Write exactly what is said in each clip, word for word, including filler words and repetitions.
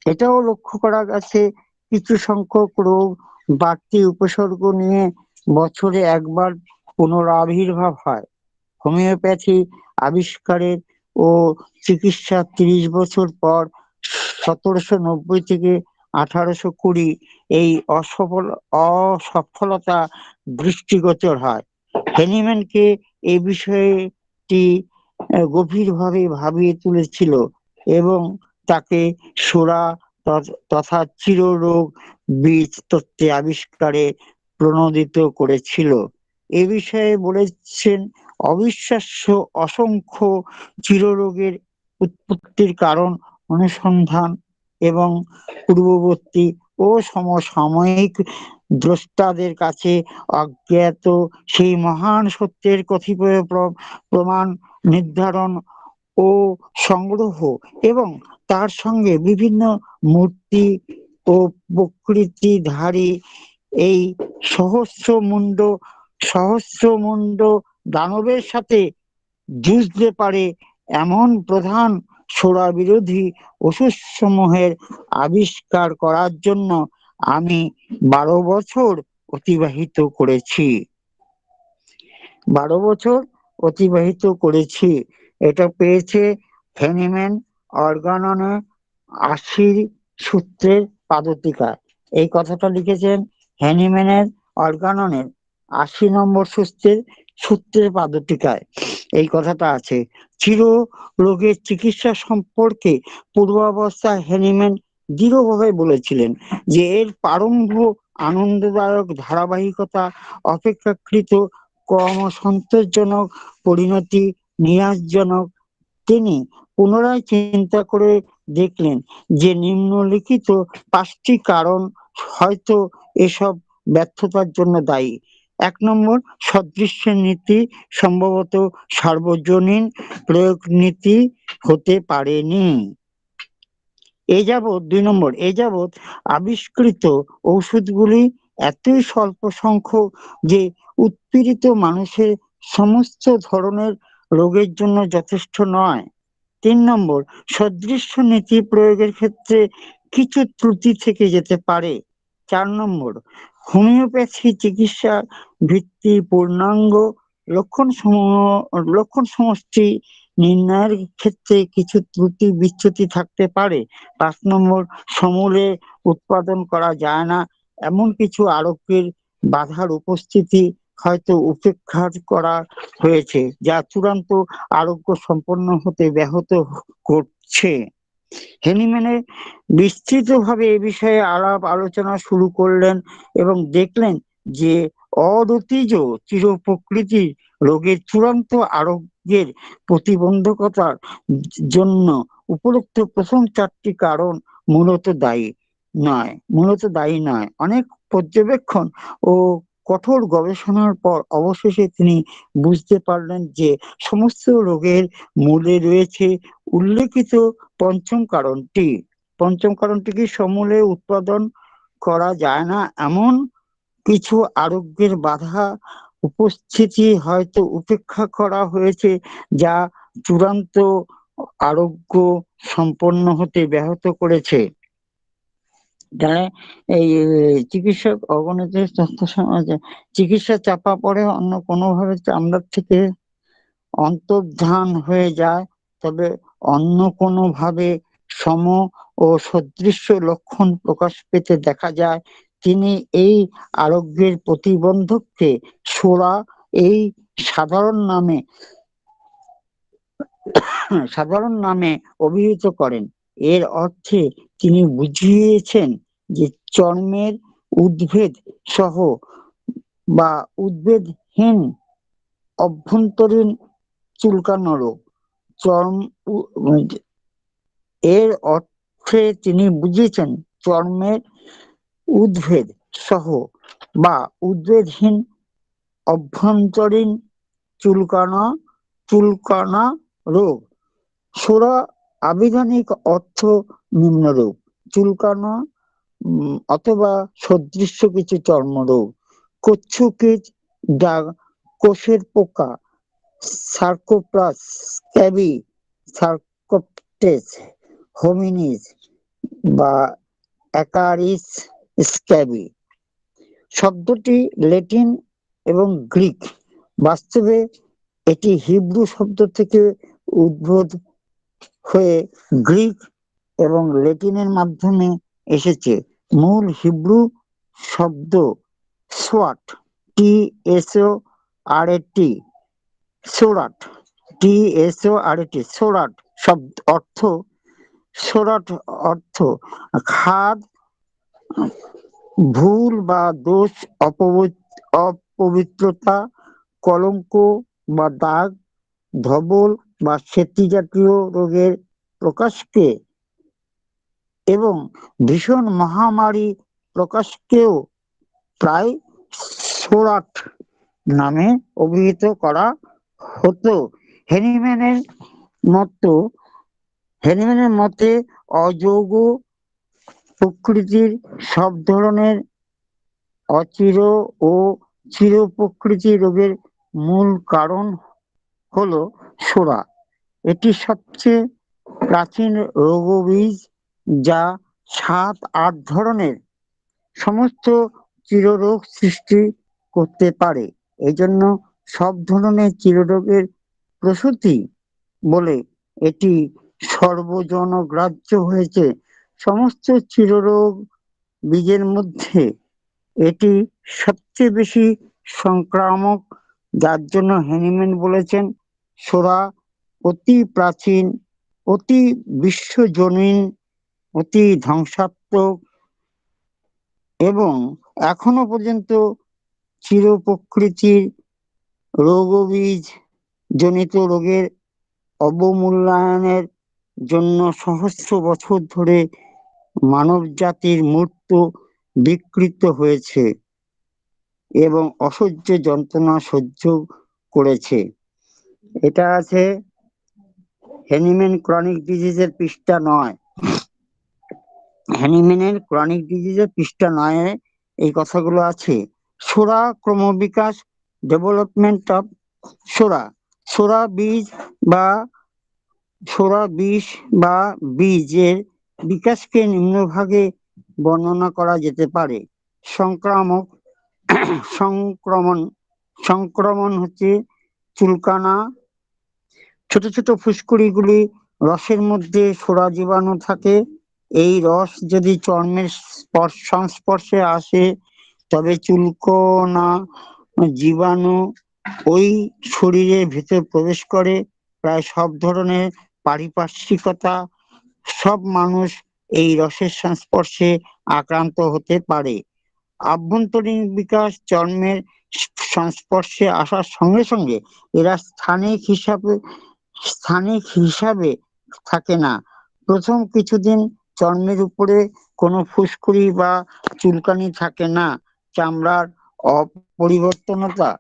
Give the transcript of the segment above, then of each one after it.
এটাও লক্ষ্য করা গেছে কিছু সংখ্যক রোগ বাড়তি উপসর্গ নিয়ে বছরে একবার পুনরাবির্ভাব হয়। হোমিওপ্যাথি আবিষ্কারের ও চিকিৎসার তিরিশ বছর পর সতেরোশো নব্বই থেকে আঠারোশো কুড়ি এই অসফল অসফলতা দৃষ্টিগোচর হয়। হেনিম্যানকে এই বিষয়টি আহ, গভীরভাবে ভাবিয়ে তুলেছিল এবং তাকে সোরা ত- তথা চিররোগ বীজ তত্ত্বে আবিষ্কারে প্রণোদিত করেছিল। এ বিষয়ে বলেছেন, অবিশ্বাস্য অসংখ্য চিররোগের উৎপত্তির কারণ অনুসন্ধান এবং পূর্ববর্তী ও সমসাময়িক দ্রষ্টাদের কাছে অজ্ঞাত সেই মহান সত্যের কতিপয় প্র- প্রমাণ নির্ধারণ ও সংগ্রহ এবং তার সঙ্গে বিভিন্ন মূর্তি ও প্রকৃতিধারী এই সহস্রমুণ্ড সহস্রমুণ্ড দানবের সাথে যুঝতে পারে এমন প্রধান সোরা বিরোধী ওষুধসমূহের আবিষ্কার করার জন্য আমি বারো বছর অতিবাহিত করেছি। বারো বছর অতিবাহিত করেছি। এটা পেয়েছে হেনিম্যান অর্গাননে আশির সূত্রের পাদটিকায়। এই কথাটা লিখেছেন হেনিম্যানের অর্গাননের আশি নম্বর সূত্রের সূত্রের পাদটিকায় এই কথাটা আছে। চির রোগের চিকিৎসা সম্পর্কে পূর্বাবস্থায় হেনিম্যান দৃঢ়ভাবে বলেছিলেন যে এর প্রারম্ভ আনন্দদায়ক ধারাবাহিকতা অপেক্ষাকৃত কম সন্তোষজনক পরিণতি নিরাশজনক। তিনি পুনরায় চিন্তা করে দেখলেন যে নিম্নলিখিত পাঁচটি কারণ হয়তো এসব ব্যর্থতার জন্য দায়ী। এক নম্বর, সদৃশ্য নীতি সম্ভবত সার্বজনীন প্রয়োগ নীতি হতে পারেনি। এ যাবৎ দুই নম্বর এ যাবৎ আবিষ্কৃত ঔষধগুলি এতই স্বল্প সংখ্যক যে উৎপীড়িত মানুষের সমস্ত ধরনের রোগের জন্য যথেষ্ট নয়। তিন নম্বর, সদৃশ্য নীতি প্রয়োগের ক্ষেত্রে কিছু ত্রুটি থেকে যেতে পারে। চার নম্বর, হোমিওপ্যাথি চিকিৎসার ভিত্তি পূর্ণাঙ্গ লক্ষণ সমূহ লক্ষণ সমষ্টি নির্ণয়ের ক্ষেত্রে কিছু ত্রুটি বিচ্যুতি থাকতে পারে। পাঁচ নম্বর, সমূলে উৎপাদন করা যায় না এমন কিছু আরোগ্যের বাধার উপস্থিতি হয়তো উপেক্ষা করা হয়েছে, যা চূড়ান্ত আরোগ্য সম্পন্ন হতে ব্যাহত করছে। হেনিম্যানে বিস্তৃতভাবে এ বিষয়ে আলাপ আলোচনা শুরু করলেন এবং দেখলেন যে অরতিজ চির প্রকৃতির রোগের চূড়ান্ত আরোগ্যের প্রতিবন্ধকতার জন্য উপরোক্ত প্রথম চারটি কারণ মূলত দায়ী নয় মূলত দায়ী নয়। অনেক পর্যবেক্ষণ ও কঠোর গবেষণার পর অবশেষে তিনি বুঝতে পারলেন যে সমস্ত রোগের মূলে রয়েছে উল্লেখিত পঞ্চম কারণটি। পঞ্চম কারণটি কি? সমূলে উৎপাদন করা যায় না এমন কিছু আরোগ্যের বাধা উপস্থিতি হয়তো উপেক্ষা করা হয়েছে, যা চূড়ান্ত আরোগ্য সম্পন্ন হতে ব্যাহত করেছে। যারা এই চিকিৎসক অগণিতের তথ্য সমাজে চিকিৎসা চাপা পড়ে অন্য কোনোভাবে চামড়ার থেকে অন্তর্ধান হয়ে যায়, তবে অন্য কোনোভাবে সম ও সদৃশ্য লক্ষণ প্রকাশ পেতে দেখা যায়, তিনি এই আরোগ্যের প্রতিবন্ধককে সোরা এই সাধারণ নামে সাধারণ নামে অভিহিত করেন। এর অর্থে তিনি বুঝিয়েছেন যে চর্মের উদ্ভেদ সহ বা উদ্ভেদহীন অভ্যন্তরীণ চুলকানো রোগ। চর্ম এর অর্থে তিনি বুঝিয়েছেন চর্মের উদ্ভেদ সহ বা উদ্ভেদহীন অভ্যন্তরীণ চুলকানা চুলকানা রোগ। সোরা আবিধানিক অর্থ নিম্নরূপ: চুলকানো উম, অথবা সদৃশ্য কিছু চর্মরোগ, কচ্ছুকীট, দাগ, কোষের পোকা, সার্কোপ্লাস, স্ক্যাবি, সার্কোপটেস, হোমিনিস, বা অ্যাকারিস স্ক্যাবি। শব্দটি ল্যাটিন এবং গ্রিক। বাস্তবে এটি হিব্রু শব্দ থেকে উদ্ভূত হয়ে গ্রিক এবং ল্যাটিনের মাধ্যমে এসেছে। মূল হিব্রু শব্দ সোয়াট, টি এস ও আর এ টি, সোরাট, টি এস ও আর এ টি, সোরাট শব্দ অর্থ সোরাট অর্থ খাদ, ভুল বা দোষ, অপবিত্রতা, কলঙ্ক বা দাগ, ধবল বা সেতি জাতীয় রোগের প্রকাশকে এবং ভীষণ মহামারী প্রকাশকেও প্রায় সোরাট নামে অভিহিত করা হতো। হেনিম্যানের মতো হেনিম্যানের মতে অযৌগ প্রকৃতির সব ধরনের অচির ও চির প্রকৃতি রোগের মূল কারণ হলো সোরা। এটি সবচেয়ে প্রাচীন রোগবীজ, যা সাত আট ধরনের সমস্ত চিররোগ সৃষ্টি করতে পারে। এই জন্য সব ধরনের চিররোগের প্রসূতি বলে এটি সর্বজনগ্রাহ্য হয়েছে। সমস্ত চিররোগ বীজের মধ্যে এটি সবচেয়ে বেশি সংক্রামক, যার জন্য হেনিম্যান বলেছেন সোরা অতি প্রাচীন, অতি বিশ্বজনীন, অতি ধ্বংসাত্মক এবং এখনো পর্যন্ত চির প্রকৃতির রোগবীজ জনিত রোগের অবমূল্যায়নের জন্য সহস্র বছর ধরে মানব জাতির মৃত্যু বিকৃত হয়েছে এবং অসহ্য যন্ত্রণা সহ্য করেছে। এটা আছে হেনিম্যান ক্রনিক ডিজিজের পৃষ্ঠা নয়। হ্যানিম্যানের ক্রনিক ডিজিজের পৃষ্ঠা নয়ে এই কথাগুলো আছে। সোরা ক্রমবিকাশ, ডেভেলপমেন্ট অফ সোরা। সোরা বীজ বা সোরা বিষ বা বীজের বিকাশকে নিম্নভাগে বর্ণনা করা যেতে পারে। সংক্রামক সংক্রমণ সংক্রমণ হচ্ছে চুলকানা, ছোট ছোট ফুসকুড়িগুলি রসের মধ্যে সোরা জীবাণু থাকে। এই রস যদি চর্মের সংস্পর্শে আসে তবে চুলকোনা জীবাণু ওই শরীরের ভেতর প্রবেশ করে। প্রায় সব ধরনের পারিপার্শ্বিকতা, সব মানুষ এই রসের সংস্পর্শে আক্রান্ত হতে পারে। আভ্যন্তরীণ বিকাশ, চর্মের সংস্পর্শে আসার সঙ্গে সঙ্গে এরা স্থানিক হিসাবে স্থানিক হিসাবে থাকে না। প্রথম কিছুদিন চর্মের উপরে কোনো ফুসকুড়ি বা চুলকানি থাকে না। চামড়ার অপরিবর্তনতা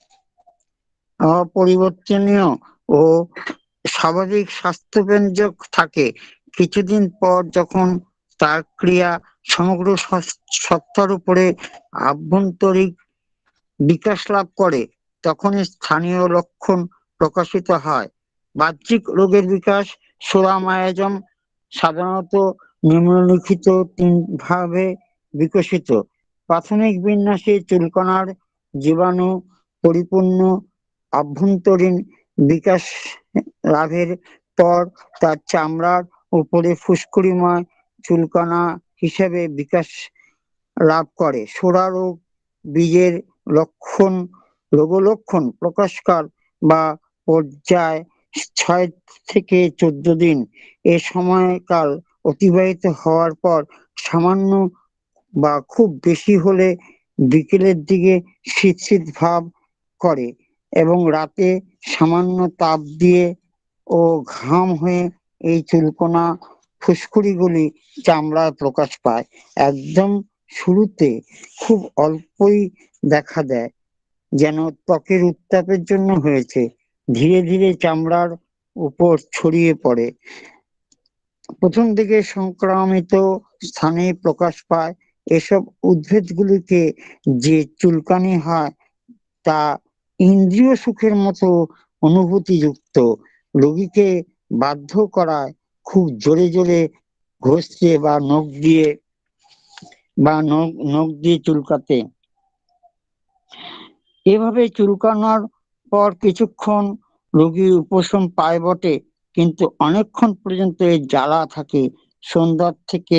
অপরিবর্তনীয় ও স্বাভাবিক স্বাস্থ্যব্যঞ্জক থাকে। কিছুদিন পর যখন তার ক্রিয়া সমগ্র সত্তার উপরে আভ্যন্তরিক বিকাশ লাভ করে তখন স্থানীয় লক্ষণ প্রকাশিত হয়। বাহ্যিক রোগের বিকাশ, সোরা মায়াজম সাধারণত নিম্নলিখিত তিন ভাবে বিকশিত। প্রাথমিক বিন্যাসে চুলকনার জীবাণু পরিপূর্ণ আভ্যন্তরীণ বিকাশ লাভের পর তার চামড়ার উপরে ফুসকুড়িময় চুলকানা হিসেবে বিকাশ লাভ করে। সোরা রোগ বীজের লক্ষণ রোগলক্ষণ প্রকাশকাল বা পর্যায় ছয় থেকে চোদ্দ দিন। এ সময়কাল অতিবাহিত হওয়ার পর সামান্য বা খুব বেশি হলে বিকেলের দিকে শীত শীত ভাব করে এবং রাতে সামান্য তাপ দিয়ে ও ঘাম হয়ে এই চুলকোনা ফুসকুড়িগুলি চামড়ায় প্রকাশ পায়। একদম শুরুতে খুব অল্পই দেখা দেয়, যেন ত্বকের উত্তাপের জন্য হয়েছে। ধীরে ধীরে চামড়ার উপর ছড়িয়ে পড়ে। প্রথম দিকে সংক্রামিত স্থানে প্রকাশ পায়। এসব উদ্ভিদগুলিকে যে চুলকানি হয় তা ইন্দ্রিয় সুখের মতো অনুভূতিযুক্ত। রোগীকে বাধ্য করায় খুব জোরে জোরে ঘষতে বা নখ দিয়ে বা নখ নখ দিয়ে চুলকাতে। এভাবে চুলকানোর পর কিছুক্ষণ রোগী উপশম পায় বটে, কিন্তু অনেকক্ষণ পর্যন্ত এর জ্বালা থাকে। সন্ধ্যার থেকে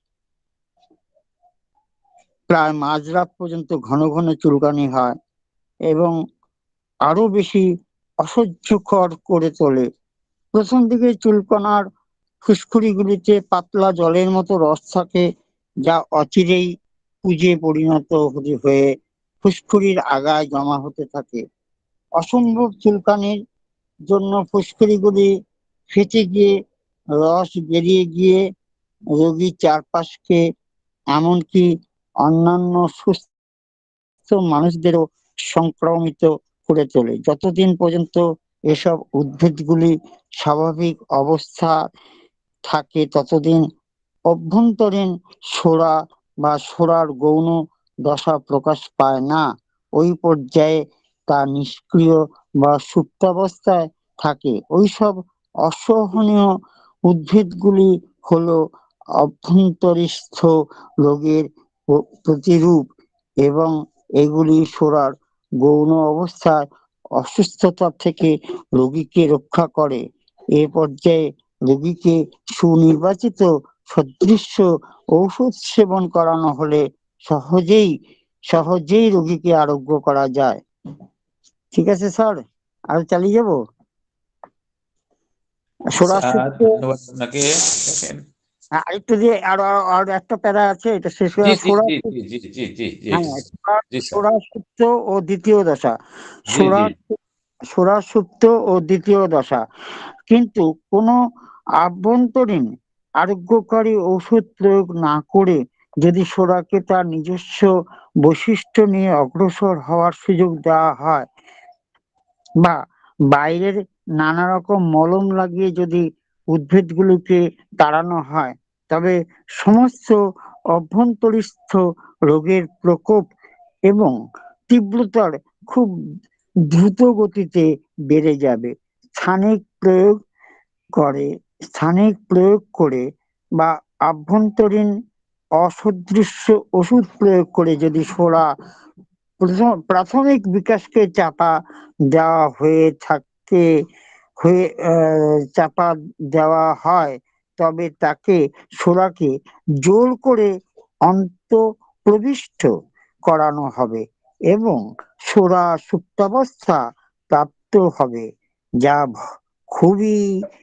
প্রায় মাঝরাত পর্যন্ত ঘন ঘন চুলকানি হয় এবং আরো বেশি অসহ্যকর করে তোলে। প্রথম দিকে চুলকানার ফুসকুড়িগুলিতে পাতলা জলের মতো রস থাকে, যা অচিরেই পুজে পরিণত হয়ে ফুসকুড়ির আগায় জমা হতে থাকে। অসম্ভব চুলকানির জন্য ফুসকুড়িগুলি ফেটে গিয়ে রস বেরিয়ে গিয়ে রোগীর চারপাশকে, এমনকি অন্যান্য সুস্থ মানুষদেরও সংক্রমিত করে তোলে। যতদিন পর্যন্ত এসব উদ্ভিদগুলি স্বাভাবিক অবস্থা থাকে ততদিন অভ্যন্তরীণ সোরা বা সোরার গৌণ দশা প্রকাশ পায় না। ওই পর্যায়ে তা নিষ্ক্রিয় বা সুপ্তাবস্থায় থাকে। ওইসব অসহনীয় উদ্ভিদগুলি হলো অভ্যন্তরস্থ রোগের প্রতিরূপ এবং এগুলি সোরার গৌণ অবস্থায় অসুস্থতা থেকে রোগীকে রক্ষা করে। এ পর্যায়ে রোগীকে সুনির্বাচিত সদৃশ্য ঔষধ সেবন করানো হলে সহজেই সহজেই রোগীকে আরোগ্য করা যায়। ঠিক আছে স্যার, আর চালিয়ে যাব? ধন্যবাদ আপনাকে। দেখেন, আরেকটু দিয়ে আরো আরো একটা প্যারা আছে, এটা শেষ জি করে জি সোরা। জি জি জি জি জি জি হ্যাঁ, জি স্যার, সোরা সুপ্ত ও দ্বিতীয় দশা। জি সোরা জি সোরা সুপ্ত ও দ্বিতীয় দশা কিন্তু কোনো আভ্যন্তরীণ আরোগ্যকারী ওষুধ প্রয়োগ না করে যদি সোরাকে তার নিজস্ব বৈশিষ্ট্য নিয়ে অগ্রসর হওয়ার সুযোগ দেওয়া হয় বা বাইরের নানা রকম মলম লাগিয়ে যদি উদ্ভিদগুলোকে তাড়ানো হয়, তবে সমস্ত অভ্যন্তরস্থ রোগের প্রকোপ এবং তীব্রতার খুব দ্রুত গতিতে বেড়ে যাবে। স্থানিক প্রয়োগ করে স্থানিক প্রয়োগ করে বা আভ্যন্তরীণ অসদৃশ্য ওষুধ প্রয়োগ করে যদি সোরা প্রথম- প্রাথমিক বিকাশকে চাপা দেওয়া হয়ে থাকে হয়ে আহ, চাপা দেওয়া হয়, তবে তাকে সোরাকে জোর করে অন্তঃপ্রবিষ্ট করানো হবে এবং সোরা সুপ্তাবস্থা প্রাপ্ত হবে, যা ভ- খুবই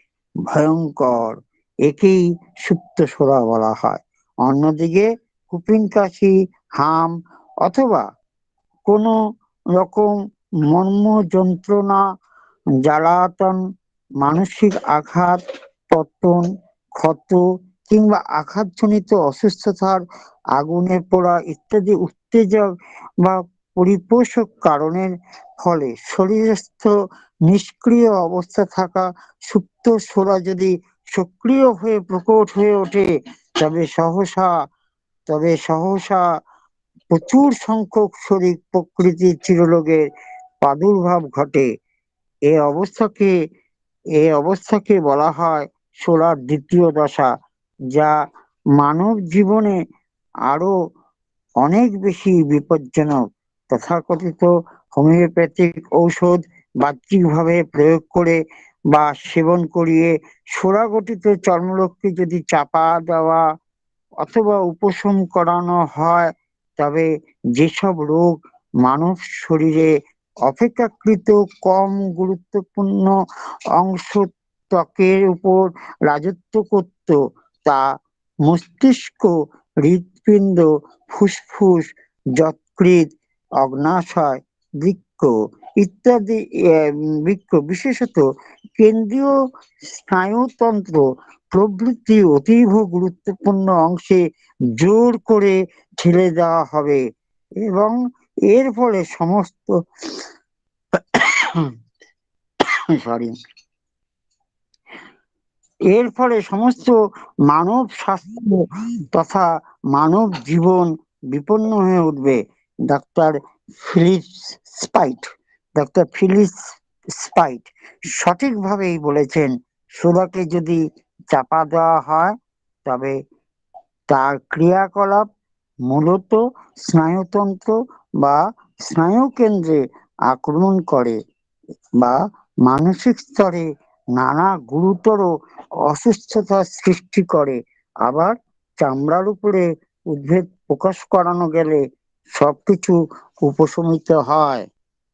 ভয়ঙ্কর। একেই সুপ্ত সোরা বলা হয়। অন্যদিকে কুপিন কাশি, হাম অথবা কোনো রকম মর্ম যন্ত্রণা, জ্বালাতন, মানসিক আঘাত, পতন, ক্ষত কিংবা আঘাতজনিত অসুস্থতার, আগুনে পোড়া ইত্যাদি উত্তেজক বা পরিপোষক কারণের ফলে শরীরস্থ নিষ্ক্রিয় অবস্থা থাকা সুপ্ত সোরা যদি সক্রিয় হয়ে প্রকট হয়ে ওঠে, তবে সহসা তবে সহসা প্রচুর সংখ্যক শরীর প্রকৃতির চিররোগের প্রাদুর্ভাব ঘটে। এ অবস্থাকে এ অবস্থাকে বলা হয় সোলার দ্বিতীয় দশা, যা মানব জীবনে আরো অনেক বেশি বিপজ্জনক। তথাকথিত হোমিওপ্যাথিক ঔষধ বাহ্যিকভাবে প্রয়োগ করে বা সেবন করিয়ে সোরা গঠিত চর্মরোগকে যদি চাপা দেওয়া অথবা উপশম করানো হয়, তবে যেসব রোগ মানব শরীরে অপেক্ষাকৃত কম গুরুত্বপূর্ণ অংশ ত্বকের উপর রাজত্ব করত, তা মস্তিষ্ক, হৃৎপিণ্ড, ফুসফুস, যকৃৎ, অগ্নাশয়, বৃক্ক ইত্যাদি, আহ, বৃক্ক বিশেষত কেন্দ্রীয় স্নায়ুতন্ত্র প্রভৃতি অতীব গুরুত্বপূর্ণ অংশে জোর করে ঠেলে দেওয়া হবে এবং এর ফলে সমস্ত সরি এর ফলে সমস্ত মানব স্বাস্থ্য তথা মানব জীবন বিপন্ন হয়ে উঠবে। Doctor Phillips Speight doctor Phillips Speight সঠিকভাবেই বলেছেন, সোলাকে যদি চাপা দেওয়া হয় তবে তার ক্রিয়াকলাপ মূলত স্নায়ুতন্ত্র বা স্নায়ুকেন্দ্রে আক্রমণ করে বা মানসিক স্তরে নানা গুরুতর অসুস্থতার সৃষ্টি করে। আবার চামড়ার উপরে উদ্বেগ প্রকাশ করানো গেলে সবকিছু উপশমিত হয়।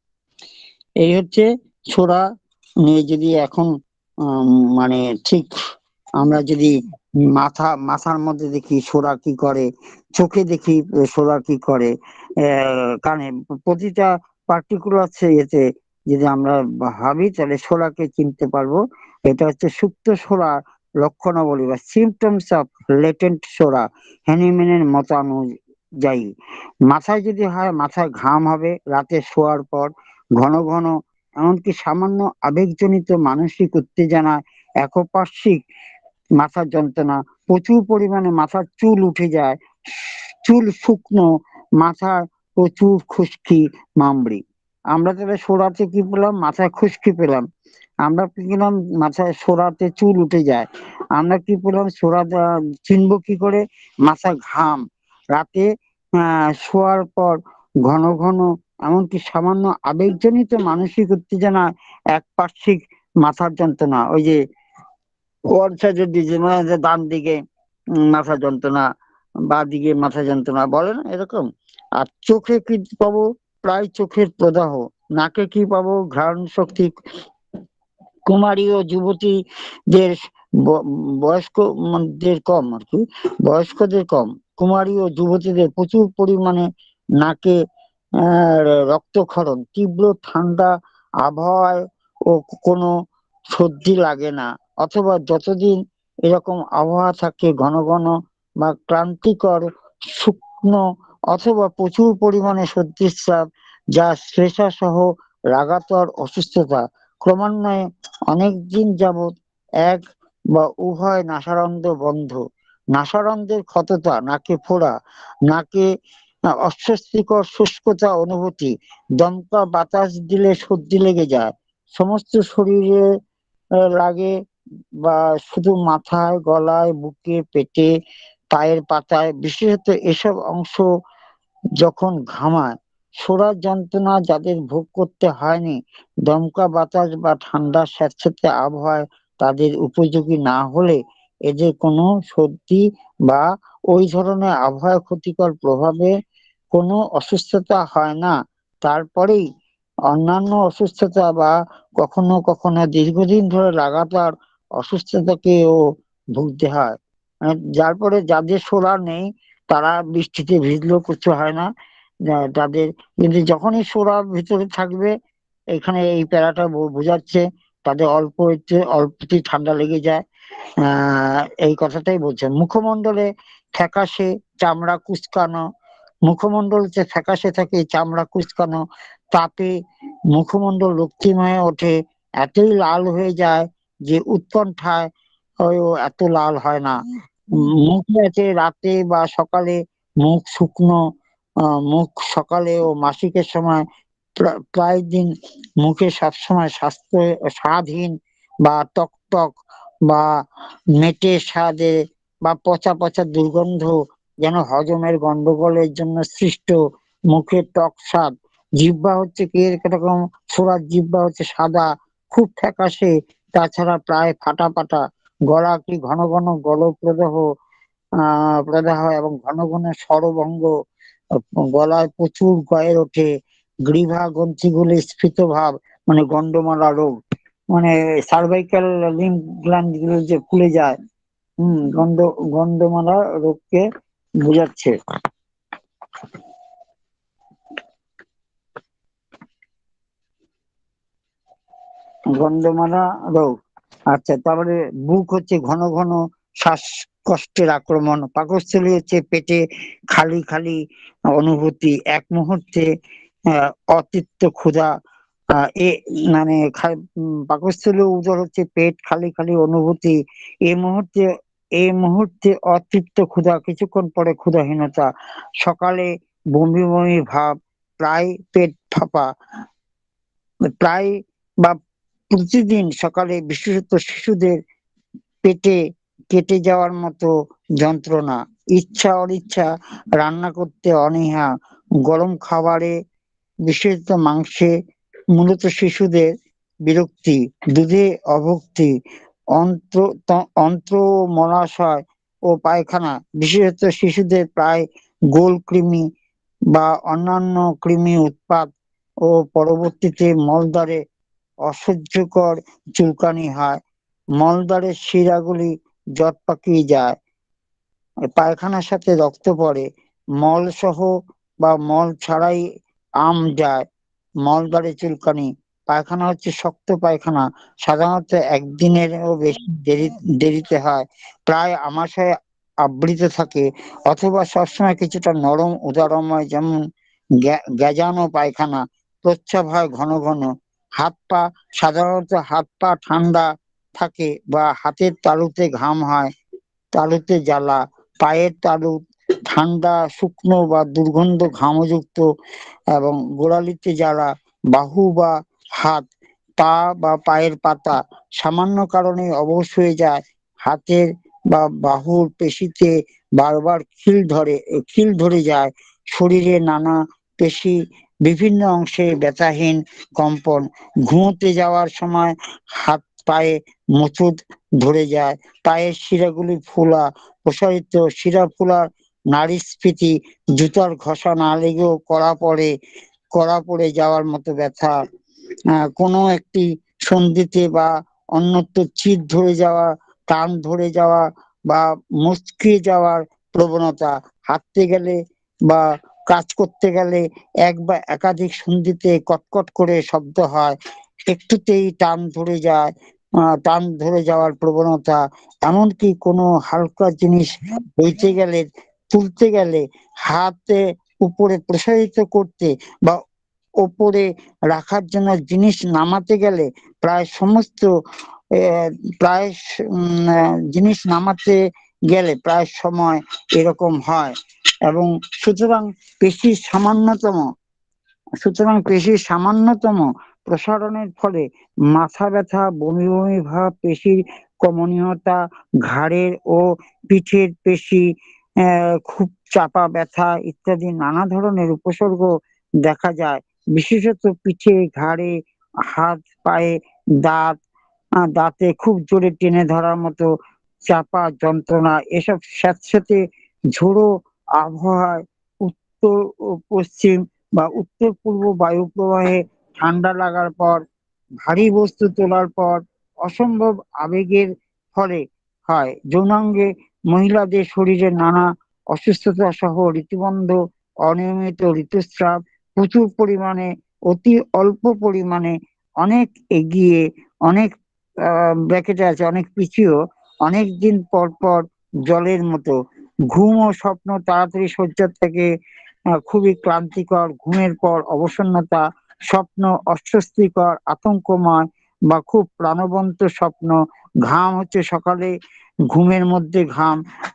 এই হচ্ছে ছোরা নিয়ে যদি এখন উম, মানে ঠিক আমরা যদি মাথা মাথার মধ্যে দেখি ছোরা কি করে, চোখে দেখি ছোরা কি করে, আহ কানে প্রতিটা পার্টিকুলার এতে যদি আমরা ভাবি তাহলে ছোরাকে চিনতে পারবো। এটা হচ্ছে সুপ্ত ছোরা লক্ষণাবলী বা সিমটমস অফ লেটেন্ট ছোরা হ্যানিম্যানের মতানুযায়ী। মাথায় যদি হয়, মাথায় ঘাম হবে রাতে শোয়ার পর, ঘন ঘন, এমনকি সামান্য আবেগজনিত মানসিক উত্তেজনা, একপার্শ্বিক মাথার যন্ত্রণা, প্রচুর পরিমাণে মাথার চুল উঠে যায়, চুল শুকনো, মাথার প্রচুর খুশকি, মামড়ি। আমরা তাহলে সোরাতে কি পেলাম? মাথায় খুশকি পেলাম। আমরা কি পেলাম? মাথায় সোরাতে চুল উঠে যায়। আমরা কি পেলাম? সোরা চিনবো কি করে? মাথায় ঘাম, রাতে আহ শোয়ার পর ঘন ঘন, এমনকি সামান্য আবেগজনিত মানসিক উত্তেজনা, একপার্শ্বিক মাথার যন্ত্রণা, ওই যে ওয়ান সাইডের দিকে মানে ডান দিকে উম, মাথা যন্ত্রণা, বা দিকে মাথা যন্ত্রণা, বলে না এরকম। আর চোখে কি পাবো? প্রায় চোখের প্রদাহ। নাকে কি পাবো? ঘ্রাণ শক্তি। কুমারী ও যুবতীদের বয়স্কদের কম আর কি, বয়স্কদের কম, কুমারী ও যুবতীদের প্রচুর পরিমাণে নাকে আহ রক্তক্ষরণ, তীব্র ঠান্ডা আবহাওয়ায় ও কোনো সর্দি লাগে না, অথবা যতদিন এরকম আবহাওয়া থাকে ঘন ঘন বা ক্লান্তিকর, শুকনো অথবা প্রচুর পরিমাণে সর্দিস্রাব, যা শ্লেষা সহ লাগাতার অসুস্থতা। ক্রমান্বয়ে অনেকদিন যাবৎ এক বা উভয় নাসারন্ধ্র বন্ধ, নাসারন্ধ্রের ক্ষততা, নাকে ফোড়া, নাকে অস্বস্তিকর শুষ্কতা অনুভূতি, দমকা বাতাস দিলে সর্দি লেগে যায়, সমস্ত শরীরে লাগে, বা শুধু মাথায়, গলায়, বুকে, পেটে, পায়ের পাতায়, বিশেষত এসব অংশ যখন ঘামায়। সোরার যন্ত্রণা যাদের ভোগ করতে হয়নি, দমকা বাতাস বা ঠান্ডা স্যাঁতসেঁতে আবহাওয়ায় তাদের উপযোগী না হলে এদের কোনো সর্দি বা ওই ধরনের আবহাওয়া ক্ষতিকর প্রভাবে কোনো অসুস্থতা হয় না। তারপরেই অন্যান্য অসুস্থতা বা কখনো কখনো দীর্ঘদিন ধরে লাগাতার অসুস্থতাকেও ভুগতে হয়। আহ, যার পরে যাদের সোরা নেই তারা বৃষ্টিতে ভিজলেও কিছু হয় না, যা- তাদের কিন্তু যখনই সোরা ভিতরে থাকবে, এখানে এই প্যারাটা বো- বোঝাচ্ছে তাদের অল্প একটু অল্পতেই ঠান্ডা লেগে যায়। আহ এই কথাটাই বলছে। মুখমণ্ডলে ফ্যাকাশে চামড়া কুঁচকানো, মুখমণ্ডল যে ফ্যাকাশে থাকে, চামড়া কুঁচকানো, তাপে মুখমণ্ডল রক্তিম হয়ে ওঠে, এতই লাল হয়ে যায় যে উৎকণ্ঠায় ওই ও এত লাল হয় না। উম, মুখে আছে রাতে বা সকালে মুখ শুকনো, আহ, মুখ সকালে ও মাসিকের সময় প্রা- প্রায় দিন মুখে সবসময় স্বাস্থ্য স্বাদহীন বা টক টক বা মেটে স্বাদে বা পচা পচা দুর্গন্ধ, যেন হজমের গন্ডগোলের জন্য সৃষ্ট। মুখের টক স্বাদ, জিহ্বা হচ্ছে কি এরকম, ছোড়ার জিহ্বা হচ্ছে সাদা, খুব ফ্যাকাশে, তাছাড়া প্রায় ফাটা ফাটা। গলা কি ঘন ঘন গলপ্রদাহ, আহ প্রদাহ এবং ঘন ঘন স্বরভঙ্গ, আহ, গলায় প্রচুর গয়ের ওঠে, গ্রীভা গ্রন্থিগুলি স্ফীত ভাব, মানে গন্ডমালা রোগ, মানে সার্ভাইকাল লিম্ফ গ্ল্যান্ড গুলো যে ফুলে যায়, হম গন্ড গন্ডমালা রোগকে বোঝাচ্ছে। গন্ধমালা রোগ। আচ্ছা, তারপরে বুক হচ্ছে ঘন ঘন শ্বাসকষ্টের আক্রমণ, পাকস্থলী হচ্ছে পেটে খালি খালি অনুভূতি, এক মুহূর্তে আহ অতৃপ্ত ক্ষুধা, আহ এ মানে খা- উম, পাকস্থলী উদর হচ্ছে পেট খালি খালি অনুভূতি, এই মুহূর্তে এই মুহূর্তে অতৃপ্ত ক্ষুধা, কিছুক্ষণ পরে ক্ষুধাহীনতা, সকালে বমি বমি ভাব, প্রায় পেট ফাঁপা, প্রায় বা প্রতিদিন সকালে, বিশেষত শিশুদের পেটে কেটে যাওয়ার মতো যন্ত্রণা, ইচ্ছা অনিচ্ছা রান্না করতে অনীহা, গরম খাবারে বিশেষত মাংসে মূলত শিশুদের বিরক্তি, দুধে অভক্তি, অন্ত্র অন্ত্র মলাশয় ও পায়খানা বিশেষত শিশুদের প্রায় গোল কৃমি বা অন্যান্য কৃমি উৎপাত ও পরবর্তীতে মলদ্বারে অসহ্যকর চুলকানি হয়, মলদ্বারের শিরাগুলি জট পাকিয়ে যায়, পায়খানার সাথে রক্ত পড়ে, মল সহ বা মল ছাড়াই আম যায়, মলদ্বারে চুলকানি, পায়খানা হচ্ছে শক্ত পায়খানা, সাধারণত একদিনেরও বেশি দেরি দেরিতে হয়, প্রায় আমাশয়ে আবৃত থাকে অথবা সবসময় কিছুটা নরম উদারময়, যেমন গ্যাজানো পায়খানা, প্রস্রাব হয় ঘন ঘন, হাত পা সাধারণত হাত পা ঠান্ডা থাকে বা হাতের তালুতে ঘাম হয়, তালুতে জ্বালা, পায়ের তালু ঠান্ডা শুকনো বা দুর্গন্ধ ঘামযুক্ত এবং গোড়ালিতে জ্বালা, বাহু বা হাত, পা বা পায়ের পাতা সামান্য কারণে অবশ হয়ে যায়, হাতের বা বাহুর পেশিতে বারবার খিল ধরে খিল ধরে যায়, শরীরে নানা পেশি বিভিন্ন অংশে ব্যথাহীন কম্পন, ঘুমোতে যাওয়ার সময় হাত পায়ে মোচড় ধরে যায়, পায়ের শিরাগুলি ফোলা প্রসারিত, শিরা ফোলা, নাড়িস্ফীতি, জুতার ঘষা না লেগেও কড়া পড়ে কড়া পড়ে যাওয়ার মতো ব্যথা, আহ কোনো একটি সন্ধিতে বা অন্যত্র চির ধরে যাওয়া, টান ধরে যাওয়া বা মুচকে যাওয়ার প্রবণতা, হাঁটতে গেলে বা কাজ করতে গেলে এক বা একাধিক সন্ধিতে কটকট করে শব্দ হয়, একটুতেই টান ধরে যায়, আহ টান ধরে যাওয়ার প্রবণতা, এমনকি কোনো হালকা জিনিস বইতে গেলে তুলতে গেলে হাতে উপরে প্রসারিত করতে বা ওপরে রাখার জন্য জিনিস নামাতে গেলে প্রায় সমস্ত প্রায় জিনিস নামাতে গেলে প্রায় সময় এরকম হয়, এবং সুতরাং পেশির সামান্যতম সুতরাং পেশির সামান্যতম প্রসারণের ফলে মাথা ব্যথা, বমি বমি ভাব, পেশির কমনীয়তা, ঘাড়ের ও পিঠের পেশি আহ খুব চাপা ব্যথা ইত্যাদি নানা ধরনের উপসর্গ দেখা যায়, বিশেষত পিঠে, ঘাড়ে, হাত পায়ে, দাঁত দাঁতে খুব জোরে টেনে ধরার মতো চাপা যন্ত্রণা, এসব স্যাঁতসেঁতে ঝোড়ো আবহাওয়ায় উত্তর ও পশ্চিম বা উত্তর পূর্ব বায়ু প্রবাহে ঠান্ডা লাগার পর, ভারী বস্তু তোলার পর, অসম্ভব আবেগের ফলে হয়, যৌনাঙ্গে মহিলাদের শরীরে নানা অসুস্থতা সহ ঋতুবন্ধ, অনিয়মিত ঋতুস্রাব, প্রচুর পরিমাণে, অতি অল্প পরিমাণে, অনেক এগিয়ে, অনেক আহ ব্র্যাকেটে আছে অনেক পিছিয়েও, অনেক দিন পর পর জলের মতো, ঘুম ও স্বপ্ন তাড়াতাড়ি শয্যা থেকে খুবই ক্লান্তিকর, ঘুমের পর অবসন্নতা, স্বপ্ন অস্বস্তিকর, আতঙ্কময় বা খুব প্রাণবন্ত স্বপ্ন, ঘাম হচ্ছে সকালে ঘুমের মধ্যে ঘাম,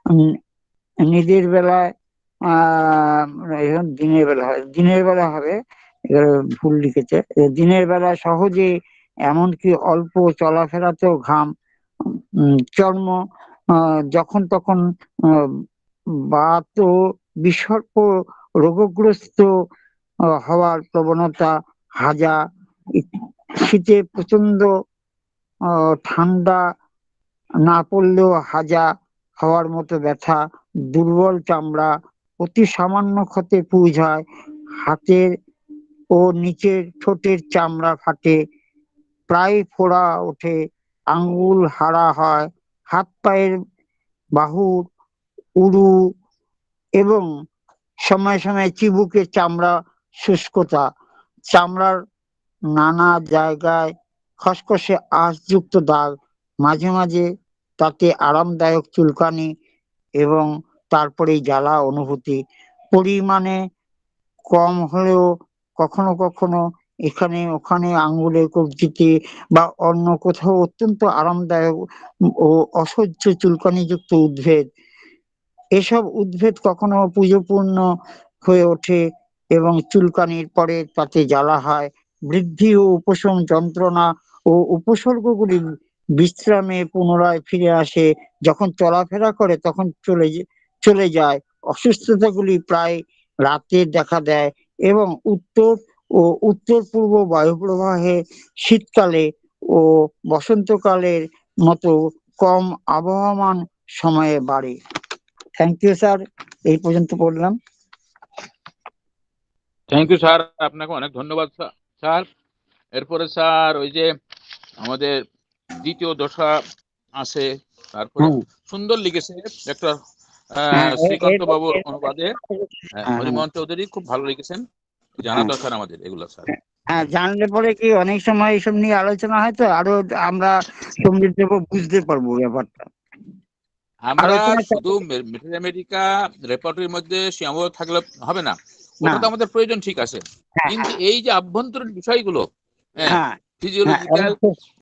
নিজের বেলায় আহ দিনের বেলা হয় দিনের বেলা হবে ভুল লিখেছে, দিনের বেলা সহজে এমনকি অল্প চলাফেরাতেও ঘাম, চর্ম আহ যখন তখন আহ বাত ও বিসর্প রোগগ্রস্ত হওয়ার প্রবণতা, হাজা, শীতে প্রচন্ড আহ ঠান্ডা না পড়লেও হাজা হওয়ার মতো ব্যথা, দুর্বল চামড়া, অতি সামান্য ক্ষতে পুঁজ হয়, হাতের ও নিচের ঠোঁটের চামড়া ফাটে, প্রায় ফোড়া ওঠে, আঙ্গুল হারা হয়, হাত পায়ের বাহুর উরু এবং সময় সময় চিবুকের চামড়া শুষ্কতা, চামড়ার নানা জায়গায় খসখসে আঁশযুক্ত দাগ, মাঝে মাঝে তাতে আরামদায়ক চুলকানি এবং তারপরেই জ্বালা অনুভূতি, পরিমাণে কম হলেও কখনো কখনো এখানে ওখানে আঙ্গুলের কবজিতে বা অন্য কোথাও অত্যন্ত আরামদায়ক ও অসহ্য চুলকানিযুক্ত উদ্ভিদ, এসব উদ্ভিদ কখনো পুজোপূর্ণ হয়ে ওঠে এবং চুলকানির পরে তাতে জ্বালা হয়, বৃদ্ধি ও উপশম যন্ত্রণা ও উপসর্গগুলি বিশ্রামে পুনরায় ফিরে আসে, যখন চলাফেরা করে তখন চলে চলে যায়। অসুস্থতাগুলি প্রায় রাতে দেখা দেয় এবং উত্তর ও উত্তর পূর্ব বায়ুপ্রবাহে শীতকালে ও বসন্তকালের মতো কম আবহমান সময়ে বাড়ে। থ্যাংক ইউ স্যার, এই পর্যন্ত পড়লাম। থ্যাংক ইউ স্যার, আপনাকে অনেক ধন্যবাদ স্যার। এরপরে স্যার ওই যে আমাদের দ্বিতীয় দশা আছে, তারপরে সুন্দর লিখেছে ডক্টর শ্রীকান্ত বাবুর অনুবাদে হরিমোহন চৌধুরী, খুব ভালো লিখেছেন, জানা দরকার আমাদের এগুলো স্যার। হ্যাঁ, জানলে পরে কি অনেক সময় এইসব নিয়ে আলোচনা হয় তো আরো আমরা সমৃদ্ধ বুঝতে পারবো ব্যাপারটা। আমরা শুধু আমেরিকা রেপার্টরির মধ্যে সীমাবদ্ধ থাকলে হবে না, ওটা তো আমাদের প্রয়োজন, ঠিক আছে, কিন্তু এই যে আভ্যন্তরীণ বিষয়গুলো, হ্যাঁ, ফিজিওলজিক্যাল